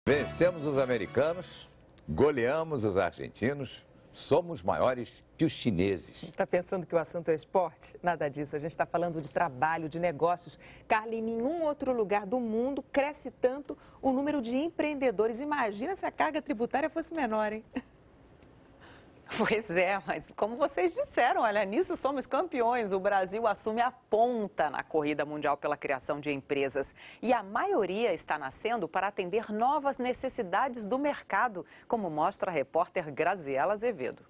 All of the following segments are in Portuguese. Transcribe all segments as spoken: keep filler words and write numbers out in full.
Vencemos os americanos, goleamos os argentinos, somos maiores que os chineses. Está pensando que o assunto é esporte? Nada disso, a gente está falando de trabalho, de negócios. Carla, em nenhum outro lugar do mundo cresce tanto o número de empreendedores. Imagina se a carga tributária fosse menor, hein? Pois é, mas como vocês disseram, olha, nisso somos campeões. O Brasil assume a ponta na corrida mundial pela criação de empresas. E a maioria está nascendo para atender novas necessidades do mercado, como mostra a repórter Graziela Azevedo.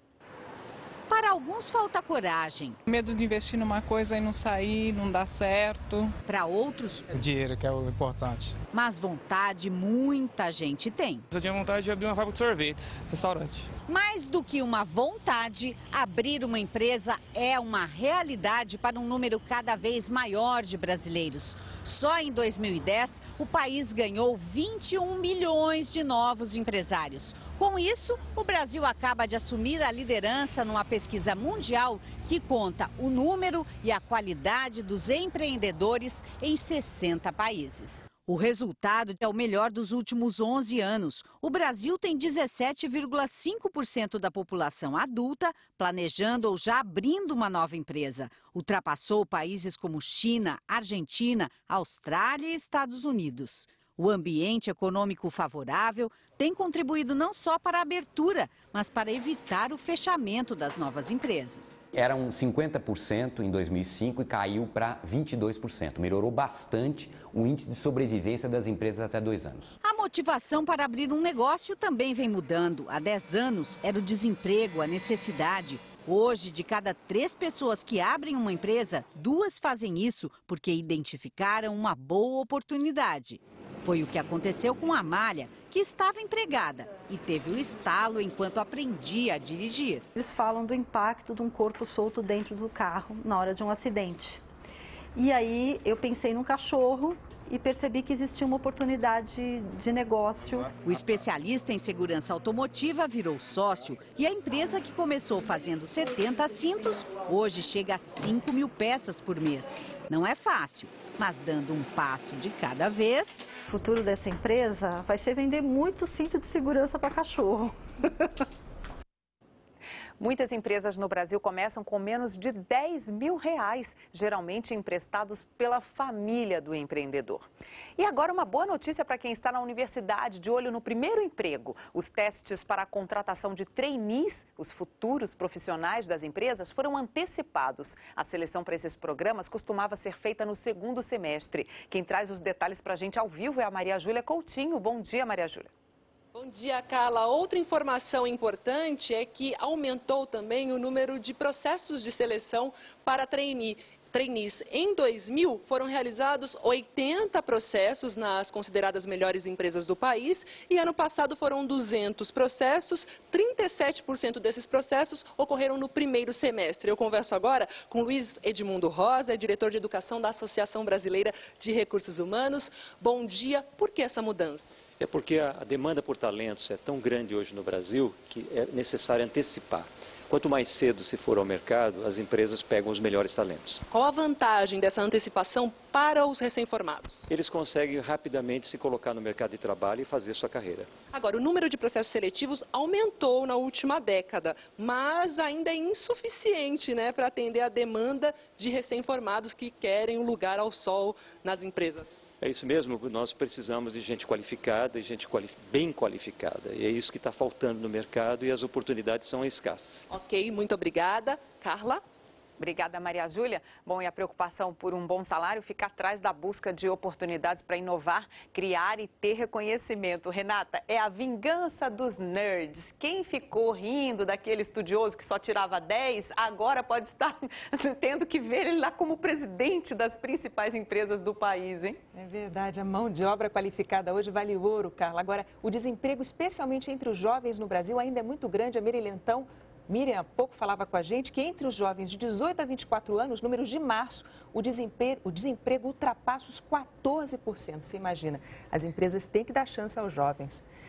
Para alguns falta coragem. Medo de investir numa coisa e não sair, não dar certo. Para outros, o dinheiro que é o importante. Mas vontade muita gente tem. Eu tinha vontade de abrir uma fábrica de sorvetes, restaurante. Mais do que uma vontade, abrir uma empresa é uma realidade para um número cada vez maior de brasileiros. Só em dois mil e dez, o país ganhou vinte e um milhões de novos empresários. Com isso, o Brasil acaba de assumir a liderança numa pesquisa mundial que conta o número e a qualidade dos empreendedores em sessenta países. O resultado é o melhor dos últimos onze anos. O Brasil tem dezessete vírgula cinco por cento da população adulta planejando ou já abrindo uma nova empresa. Ultrapassou países como China, Argentina, Austrália e Estados Unidos. O ambiente econômico favorável tem contribuído não só para a abertura, mas para evitar o fechamento das novas empresas. Era um cinquenta por cento em dois mil e cinco e caiu para vinte e dois por cento. Melhorou bastante o índice de sobrevivência das empresas até dois anos. A motivação para abrir um negócio também vem mudando. Há dez anos era o desemprego, a necessidade. Hoje, de cada três pessoas que abrem uma empresa, duas fazem isso porque identificaram uma boa oportunidade. Foi o que aconteceu com a Amália, que estava empregada e teve o estalo enquanto aprendia a dirigir. Eles falam do impacto de um corpo solto dentro do carro na hora de um acidente. E aí eu pensei num cachorro e percebi que existia uma oportunidade de negócio. O especialista em segurança automotiva virou sócio e a empresa, que começou fazendo setenta cintos, hoje chega a cinco mil peças por mês. Não é fácil, mas dando um passo de cada vez... O futuro dessa empresa vai ser vender muito cinto de segurança para cachorro. Muitas empresas no Brasil começam com menos de dez mil reais, geralmente emprestados pela família do empreendedor. E agora uma boa notícia para quem está na universidade, de olho no primeiro emprego. Os testes para a contratação de trainees, os futuros profissionais das empresas, foram antecipados. A seleção para esses programas costumava ser feita no segundo semestre. Quem traz os detalhes para a gente ao vivo é a Maria Júlia Coutinho. Bom dia, Maria Júlia. Bom dia, Carla. Outra informação importante é que aumentou também o número de processos de seleção para trainee. Trainees. Em dois mil, foram realizados oitenta processos nas consideradas melhores empresas do país e ano passado foram duzentos processos, trinta e sete por cento desses processos ocorreram no primeiro semestre. Eu converso agora com Luiz Edmundo Rosa, diretor de educação da Associação Brasileira de Recursos Humanos. Bom dia. Por que essa mudança? É porque a demanda por talentos é tão grande hoje no Brasil que é necessário antecipar. Quanto mais cedo se for ao mercado, as empresas pegam os melhores talentos. Qual a vantagem dessa antecipação para os recém-formados? Eles conseguem rapidamente se colocar no mercado de trabalho e fazer sua carreira. Agora, o número de processos seletivos aumentou na última década, mas ainda é insuficiente, né, para atender a demanda de recém-formados que querem um lugar ao sol nas empresas. É isso mesmo, nós precisamos de gente qualificada e gente quali- bem qualificada. E é isso que está faltando no mercado e as oportunidades são escassas. Ok, muito obrigada. Carla? Obrigada, Maria Júlia. Bom, e a preocupação por um bom salário fica atrás da busca de oportunidades para inovar, criar e ter reconhecimento. Renata, é a vingança dos nerds. Quem ficou rindo daquele estudioso que só tirava dez, agora pode estar tendo que ver ele lá como presidente das principais empresas do país, hein? É verdade, a mão de obra qualificada hoje vale ouro, Carla. Agora, o desemprego, especialmente entre os jovens no Brasil, ainda é muito grande. A Miriam Lentão Miriam há pouco falava com a gente que entre os jovens de dezoito a vinte e quatro anos, números de março, o desemprego, o desemprego ultrapassa os quatorze por cento. Você imagina, as empresas têm que dar chance aos jovens.